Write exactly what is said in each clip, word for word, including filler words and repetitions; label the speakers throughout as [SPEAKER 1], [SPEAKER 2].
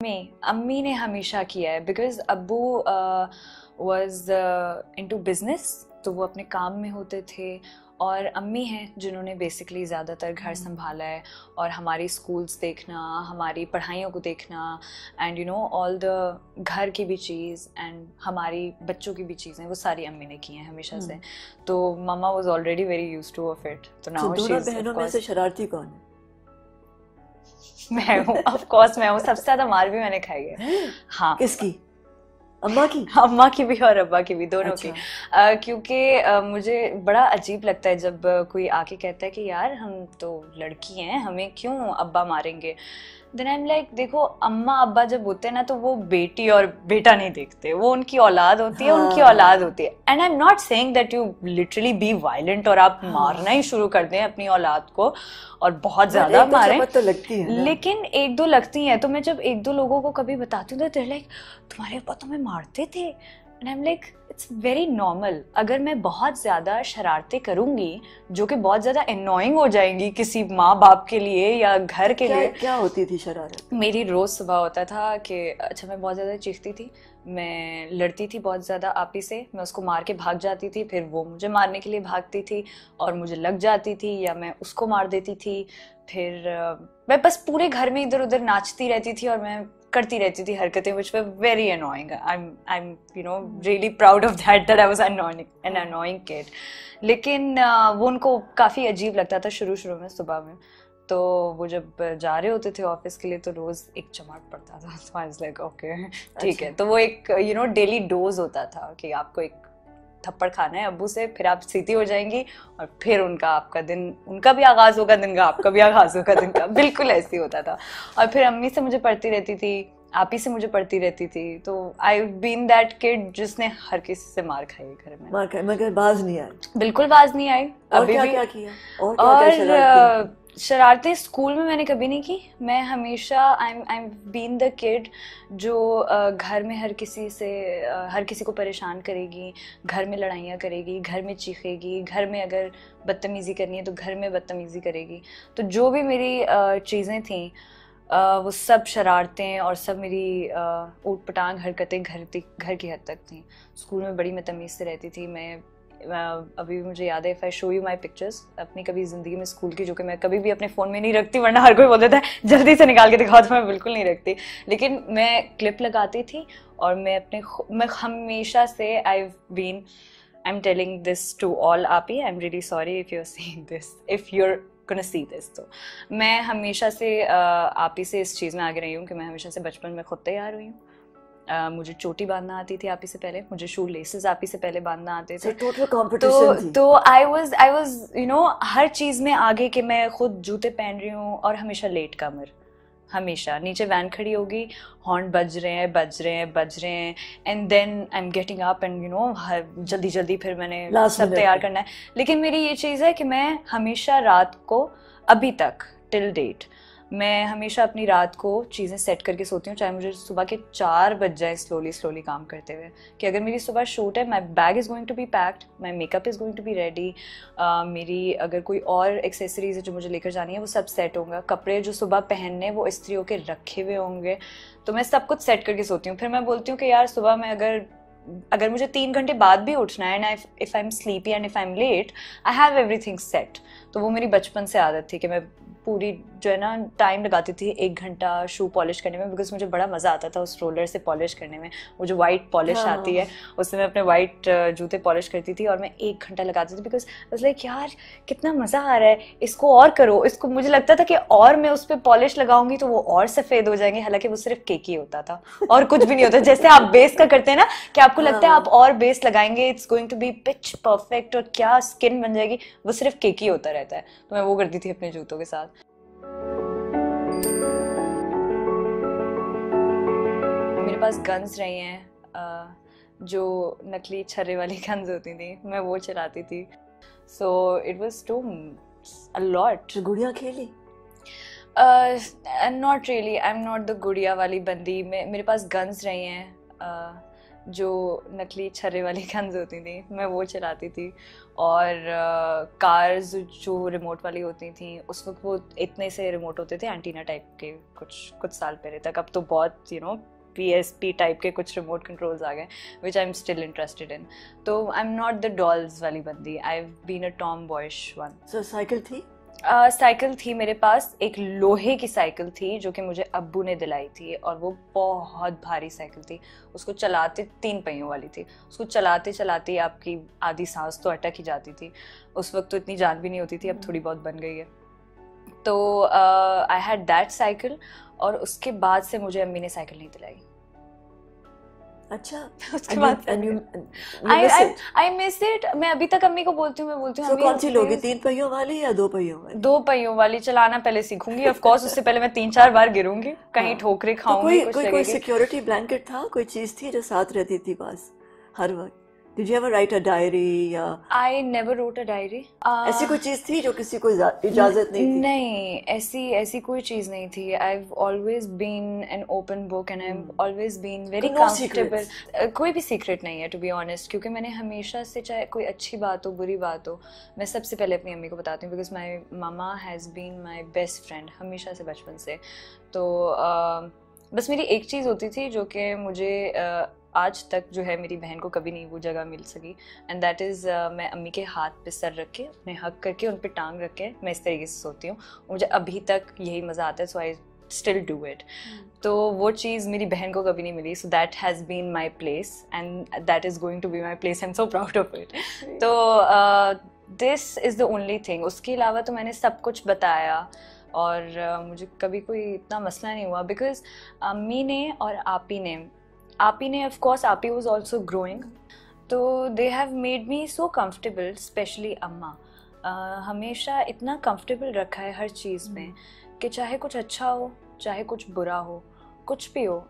[SPEAKER 1] में अम्मी ने हमेशा किया है, बिकॉज अब्बू वाज इनटू बिजनेस, तो वो अपने काम में होते थे, और अम्मी हैं जिन्होंने बेसिकली ज़्यादातर घर संभाला है और हमारी स्कूल्स देखना, हमारी पढ़ाइयों को देखना, and you know all the घर की भी चीज़ एंड हमारी बच्चों की भी चीज़ें, वो सारी अम्मी ने की हैं हमेशा से। तो मामा was already very used to of it. तो नाउ
[SPEAKER 2] दोनों बहनों में से शरारती कौन है?
[SPEAKER 1] मैं हूँ, ऑफ कोर्स मैं हूँ। सबसे ज़्यादा मार भी मैंने खाई है। हाँ।
[SPEAKER 2] किसकी? अम्मा की?
[SPEAKER 1] अम्मा की भी और अब्बा की भी, दोनों
[SPEAKER 2] अच्छा।
[SPEAKER 1] की। uh, क्योंकि uh, मुझे बड़ा अजीब लगता है जब uh, कोई आके कहता है कि यार हम तो लड़की हैं, हमें क्यों अब्बा मारेंगे। देन आई एम लाइक, देखो अम्मा अब्बा जब होते हैं ना, तो वो बेटी और बेटा नहीं देखते, वो उनकी औलाद होती है। हाँ। उनकी औलाद होती है। And I am not saying that you literally be violent और आप हाँ। मारना ही शुरू कर दें अपनी औलाद को और बहुत ज्यादा मारें,
[SPEAKER 2] तो लगती है ना।
[SPEAKER 1] लेकिन एक दो लगती हैं। तो मैं जब एक दो लोगों को कभी बताती हूँ तो they're like, तुम्हारे अब्बा तुम्हें मारते थे? And I am like, it's very normal. अगर मैं बहुत ज़्यादा शरारतें करूँगी जो कि बहुत ज़्यादा अननोइंग हो जाएंगी किसी माँ बाप के लिए या घर के
[SPEAKER 2] क्या,
[SPEAKER 1] लिए।
[SPEAKER 2] क्या होती थी शरारत?
[SPEAKER 1] मेरी रोज़ सुबह होता था कि अच्छा मैं बहुत ज़्यादा चीखती थी, मैं लड़ती थी बहुत ज़्यादा आपी से, मैं उसको मार के भाग जाती थी, फिर वो मुझे मारने के लिए भागती थी और मुझे लग जाती थी, या मैं उसको मार देती थी। फिर मैं बस पूरे घर में इधर उधर नाचती रहती थी और मैं करती रहती थी हरकतें which were very annoying. I'm I'm you know really proud of that that I was annoying an annoying kid. लेकिन uh, वो उनको काफ़ी अजीब लगता था शुरू शुरू में सुबह में। तो वो जब जा रहे होते थे ऑफिस के लिए तो रोज़ एक चमाट पड़ता था। So I was like okay ठीक है। तो वो एक you know डेली डोज होता था कि आपको एक थप्पड़ खाना है अब्बू से, फिर आप सीधी हो जाएंगी और फिर उनका आपका दिन, उनका भी आगाज होगा दिन का, आपका भी आगाज होगा दिन का। बिल्कुल ऐसे ही होता था। और फिर अम्मी से मुझे पढ़ती रहती थी, आप ही से मुझे पढ़ती रहती थी। तो आई बीन दैट किड जिसने हर किसी से मार खाई घर में।
[SPEAKER 2] मार खाई मगर बाज नहीं आई?
[SPEAKER 1] बिल्कुल बाज नहीं आई।
[SPEAKER 2] और
[SPEAKER 1] अभी
[SPEAKER 2] क्या
[SPEAKER 1] भी
[SPEAKER 2] क्या किया? और क्या क्या शरारतें?
[SPEAKER 1] शरारतें स्कूल में मैंने कभी नहीं की। मैं हमेशा I am I am been the kid जो घर में हर किसी से हर किसी को परेशान करेगी, घर में लड़ाइयाँ करेगी, घर में चीखेगी, घर में अगर बदतमीज़ी करनी है तो घर में बदतमीज़ी करेगी। तो जो भी मेरी चीज़ें थीं वो सब शरारतें और सब मेरी ऊट पटांग हरकतें घर घर की हद तक थीं। स्कूल में बड़ी मैं तमीज़ से रहती थी। मैं अभी भी मुझे याद है, if I show you my pictures अपनी कभी ज़िंदगी में स्कूल की, जो कि मैं कभी भी अपने फ़ोन में नहीं रखती, वरना हर कोई बोल देता है जल्दी से निकाल के दिखाओ, तो मैं बिल्कुल नहीं रखती। लेकिन मैं क्लिप लगाती थी और मैं अपने मैं हमेशा से I been I am telling this to all आपी, I am really sorry if you are seeing this, if you are gonna see this. तो मैं हमेशा से आपी से इस चीज़ में आगे रही हूँ कि मैं हमेशा से बचपन में खुद तैयार हुई हूँ। Uh, मुझे चोटी बांधना आती थी आपी से पहले, मुझे शू लेसेस आपी से पहले बांधना आते थे।
[SPEAKER 2] टोटल कंपटीशन थी।
[SPEAKER 1] तो I was I was you know हर चीज़ में आगे कि मैं खुद जूते पहन रही हूँ और हमेशा लेट कमर, हमेशा नीचे वैन खड़ी होगी, हॉर्न बज रहे हैं बज रहे हैं बज रहे हैं and then I am getting up and you know जल्दी जल्दी फिर मैंने सब तैयार करना है। लेकिन मेरी ये चीज़ है कि मैं हमेशा रात को, अभी तक टिल डेट, मैं हमेशा अपनी रात को चीज़ें सेट करके सोती हूँ, चाहे मुझे सुबह के चार बज जाए स्लोली स्लोली काम करते हुए, कि अगर मेरी सुबह शूट है, my bag is going to be packed, my makeup is going to be ready, मेरी अगर कोई और एक्सेसरीज है जो मुझे लेकर जानी है वो सब सेट होंगे, कपड़े जो सुबह पहनने वो इस्त्री होके रखे हुए होंगे। तो मैं सब कुछ सेट करके सोती हूँ। फिर मैं बोलती हूँ कि यार सुबह में अगर अगर मुझे तीन घंटे बाद भी उठना है, and if I am sleepy and if I am late, I have everything set. तो वो मेरी बचपन से आदत थी कि मैं पूरी जो है ना टाइम लगाती थी एक घंटा शू पॉलिश करने में, बिकॉज मुझे बड़ा मज़ा आता था उस रोलर से पॉलिश करने में। वो जो वाइट पॉलिश हाँ, आती है उससे मैं अपने वाइट जूते पॉलिश करती थी और मैं एक घंटा लगाती थी, बिकॉज आई वाज लाइक यार कितना मज़ा आ रहा है, इसको और करो, इसको। मुझे लगता था कि और मैं उस पर पॉलिश लगाऊंगी तो वो और सफ़ेद हो जाएंगे, हालांकि वो सिर्फ केक ही होता था और कुछ भी नहीं होता। जैसे आप बेस का करते हैं ना कि आपको लगता है आप और बेस लगाएंगे, it's going to be pitch perfect और क्या स्किन बन जाएगी, वो सिर्फ केक ही होता रहता है। तो मैं वो करती थी अपने जूतों के साथ। मेरे पास गन्स रही हैं जो नकली छर्रे वाली गन्स होती थी, मैं वो चलाती थी। So it was to a lot.
[SPEAKER 2] गुड़िया खेली?
[SPEAKER 1] Not really, I am not the गुड़िया वाली बंदी। मे, मेरे पास गन्स रही हैं, uh, जो नकली छर्रे वाली गन्स होती थी मैं वो चलाती थी, और कार्स uh, जो रिमोट वाली होती थी उस वक्त वो इतने से रिमोट होते थे एंटीना टाइप के, कुछ कुछ साल पहले तक। अब तो बहुत you know P S P type के कुछ रिमोट कंट्रोल्स आ गए which I am still interested in. तो I am not the dolls वाली बंदी, I have been a tomboyish one.
[SPEAKER 2] So cycle थी?
[SPEAKER 1] साइकिल uh, थी मेरे पास, एक लोहे की साइकिल थी जो कि मुझे अब्बू ने दिलाई थी, और वो बहुत भारी साइकिल थी। उसको चलाते, तीन पहियों वाली थी, उसको चलाते चलाते आपकी आधी सांस तो अटक ही जाती थी। उस वक्त तो इतनी जान भी नहीं होती थी, अब थोड़ी बहुत बन गई है। तो आई हैड दैट साइकिल, और उसके बाद से मुझे अम्मी ने साइकिल नहीं दिलाई।
[SPEAKER 2] अच्छा,
[SPEAKER 1] उसके बाद आई मिस इट। मैं अभी तक अम्मी को बोलती हूँ, मैं बोलती हूँ
[SPEAKER 2] so, कौन सी लोगी, तीन पहियों वाली या दो पहियों वाली?
[SPEAKER 1] दो पहियों वाली चलाना पहले सीखूंगी ऑफ कोर्स, उससे पहले मैं तीन चार बार गिरूंगी, कहीं ठोकरे खाऊंगी।
[SPEAKER 2] तो कोई कोई कोई सिक्योरिटी ब्लैंकेट था, कोई चीज थी जो साथ रहती थी पास हर वक्त? Did you ever write a diary या?
[SPEAKER 1] I never wrote a diary.
[SPEAKER 2] uh, ऐसी कोई चीज थी जो किसी को इजाजत नहीं थी?
[SPEAKER 1] नहीं, ऐसी ऐसी कोई चीज नहीं थी। I've always been an open book and I've hmm. always been very no comfortable. Uh, कोई भी सीक्रेट नहीं है to be honest, क्योंकि मैंने हमेशा से, चाहे कोई अच्छी बात हो बुरी बात हो, मैं सबसे पहले अपनी अम्मी को बताती हूँ, because my mama has been my best friend हमेशा से, बचपन से। तो uh, बस मेरी एक चीज़ होती थी जो कि मुझे uh, आज तक जो है मेरी बहन को कभी नहीं वो जगह मिल सकी, एंड दैट इज़ मैं अम्मी के हाथ पे सर रख के, अपने हक करके, उन पे टांग रख के मैं इस तरीके से सोती हूँ। मुझे अभी तक यही मज़ा आता है, so I still do it. तो वो चीज़ मेरी बहन को कभी नहीं मिली, so that has been my place and that is going to be my place, I am so proud of it. तो this is the only thing. उसके अलावा तो मैंने सब कुछ बताया, और uh, मुझे कभी कोई इतना मसला नहीं हुआ, बिकॉज अम्मी ने और आपी ने आपी ने ऑफ कोर्स, आपी वाज आल्सो ग्रोइंग, तो they have made me so comfortable, specially अम्मा। uh, हमेशा इतना कंफर्टेबल रखा है हर चीज़ में कि चाहे कुछ अच्छा हो, चाहे कुछ बुरा हो, कुछ भी हो,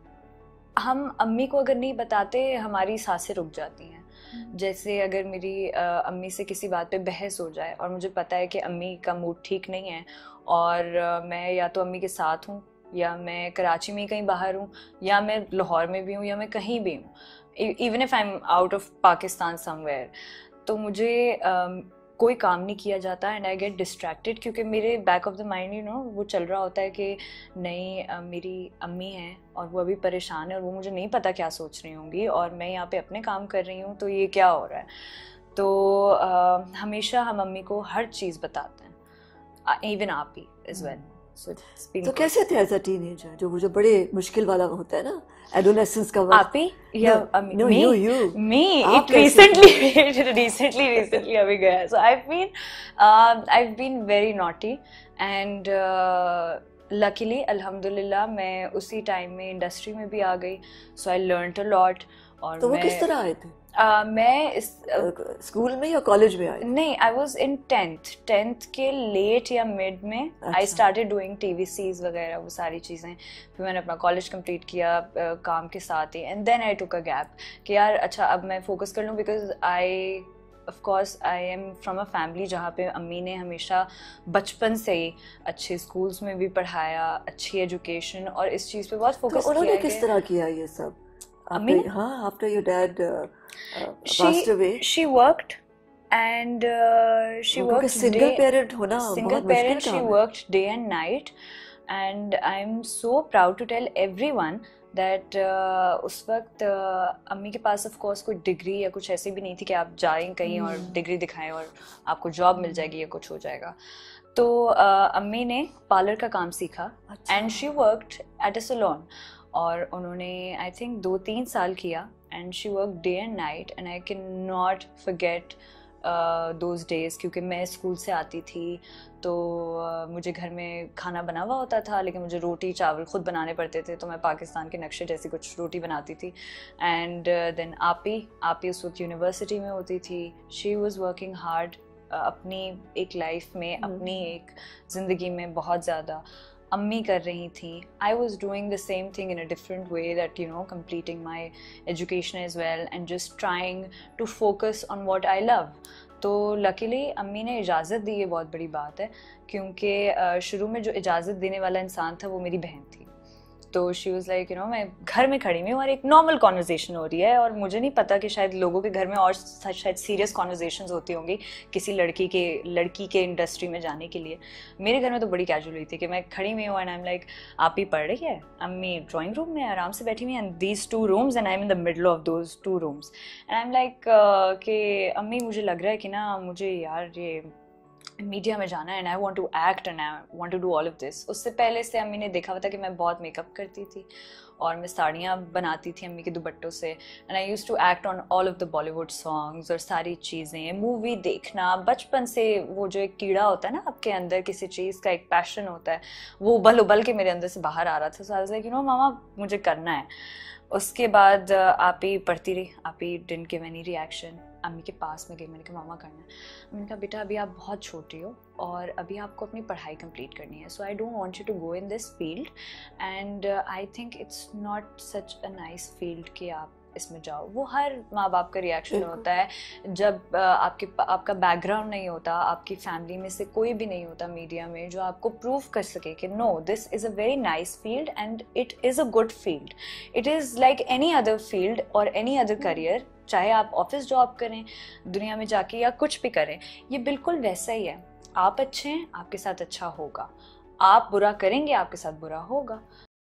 [SPEAKER 1] हम अम्मी को अगर नहीं बताते हमारी सांसें रुक जाती हैं। जैसे अगर मेरी uh, अम्मी से किसी बात पे बहस हो जाए और मुझे पता है कि अम्मी का मूड ठीक नहीं है, और uh, मैं या तो अम्मी के साथ हूँ, या मैं कराची में कहीं बाहर हूँ, या मैं लाहौर में भी हूँ, या मैं कहीं भी हूँ, even if I am out of Pakistan somewhere, तो मुझे uh, कोई काम नहीं किया जाता एंड आई गेट डिस्ट्रैक्टेड, क्योंकि मेरे back of the mind you know वो चल रहा होता है कि नहीं, uh, मेरी अम्मी हैं और वो अभी परेशान है, और वो मुझे नहीं पता क्या सोच रही होंगी, और मैं यहाँ पे अपने काम कर रही हूँ, तो ये क्या हो रहा है। तो uh, हमेशा हम अम्मी को हर चीज़ बताते हैं, इवन आप ही एज वेल। So
[SPEAKER 2] तो कैसे थे एज अ टीनेजर, जो वो जो बड़े मुश्किल वाला होता है ना, एडोलेसेंस का वक्त?
[SPEAKER 1] आपी या
[SPEAKER 2] no, no, me? You, you.
[SPEAKER 1] Me, it recently, recently, recently अभी गया. So I've been, uh, I've been very naughty and uh, luckily, अल्हम्दुलिल्लाह, मैं उसी टाइम में इंडस्ट्री में भी आ गई, so I learned a lot. और
[SPEAKER 2] तो वो किस तरह आए थे?
[SPEAKER 1] Uh, मैं इस
[SPEAKER 2] स्कूल uh, में या कॉलेज में आई?
[SPEAKER 1] नहीं, I was in tenth tenth के लेट या मिड में आई स्टार्टेड डूइंग टीवीसीज वगैरह, वो सारी चीज़ें। फिर मैंने अपना कॉलेज कंप्लीट किया uh, काम के साथ ही, and then I took a gap कि यार अच्छा अब मैं फोकस कर लूँ, because I of course I am from a family जहाँ पे अम्मी ने हमेशा बचपन से ही अच्छे स्कूल्स में भी पढ़ाया, अच्छी एजुकेशन, और इस चीज़ पे बहुत फोकस
[SPEAKER 2] किया। उन्होंने किस तरह किया ये सब? After, हाँ, after your dad uh, uh, she, passed away,
[SPEAKER 1] she worked and uh, she worked
[SPEAKER 2] single
[SPEAKER 1] day,
[SPEAKER 2] parent होना
[SPEAKER 1] single parent, she worked day and night, and I'm so proud to tell everyone that uh, उस वक्त uh, अम्मी के पास of course कोई degree या कुछ ऐसी भी नहीं थी कि आप जाएं कहीं और डिग्री दिखाएं और आपको जॉब मिल जाएगी या कुछ हो जाएगा। तो uh, अम्मी ने पार्लर का काम सीखा, and she worked at a salon, और उन्होंने आई थिंक दो तीन साल किया, and she work day and night, and I can not forget those days, क्योंकि मैं स्कूल से आती थी तो uh, मुझे घर में खाना बना हुआ होता था, लेकिन मुझे रोटी चावल खुद बनाने पड़ते थे, तो मैं पाकिस्तान के नक्शे जैसी कुछ रोटी बनाती थी। एंड देन uh, आपी आपी उस वक्त यूनिवर्सिटी में होती थी, शी वॉज़ वर्किंग हार्ड अपनी एक लाइफ में, अपनी एक ज़िंदगी में बहुत ज़्यादा। अम्मी कर रही थी, I was doing the same thing in a different way, that you know completing my education as well and just trying to focus on what I love. तो लकीली अम्मी ने इजाज़त दी, ये बहुत बड़ी बात है, क्योंकि शुरू में जो इजाज़त देने वाला इंसान था वो मेरी बहन थी। तो she was like you know मैं घर में खड़ी हुई हूँ और एक नॉर्मल कॉन्वर्जेशन हो रही है, और मुझे नहीं पता कि शायद लोगों के घर में और शायद सीरियस कॉन्वर्जेशंस होती होंगी किसी लड़की के लड़की के इंडस्ट्री में जाने के लिए। मेरे घर में तो बड़ी कैजुअल हुई थी कि मैं खड़ी हुई हूँ एंड आई एम लाइक आप ही पढ़ रही है, अम्मी ड्राइंग रूम में आराम से बैठी हुई हैं, these two rooms and I am in the middle of those two rooms and I am like कि अम्मी मुझे लग रहा है कि ना मुझे यार ये मीडिया में जाना है and I want to act and I want to do all of this. उससे पहले से अम्मी ने देखा हुआ था कि मैं बहुत मेकअप करती थी और मैं साड़ियाँ बनाती थी अम्मी के दुपट्टों से, and I used to act on all of the Bollywood songs और सारी चीज़ें, मूवी देखना बचपन से। वो जो एक कीड़ा होता है ना आपके अंदर, किसी चीज़ का एक पैशन होता है, वो उबल उबल के मेरे अंदर से बाहर आ रहा था। So I was like you know मामा मुझे करना है। उसके बाद आप ही पढ़ती रही, आप ही डिडंट गिव एनी रिएक्शन। अम्मी के पास में गई, मैंने कहा मामा करना है। मैंने कहा बेटा अभी आप बहुत छोटी हो और अभी आपको अपनी पढ़ाई कंप्लीट करनी है, so I don't want you to go in this field and I think it's not such a nice field कि आप इसमें जाओ। वो हर माँ बाप का रिएक्शन होता है जब आपके आपका बैकग्राउंड नहीं होता, आपकी फैमिली में से कोई भी नहीं होता मीडिया में जो आपको प्रूव कर सके कि no this is a very nice field and it is a good field. It is like any other field और एनी अदर करियर, चाहे आप ऑफिस जॉब करें दुनिया में जाके या कुछ भी करें, ये बिल्कुल वैसा ही है। आप अच्छे हैं आपके साथ अच्छा होगा, आप बुरा करेंगे आपके साथ बुरा होगा।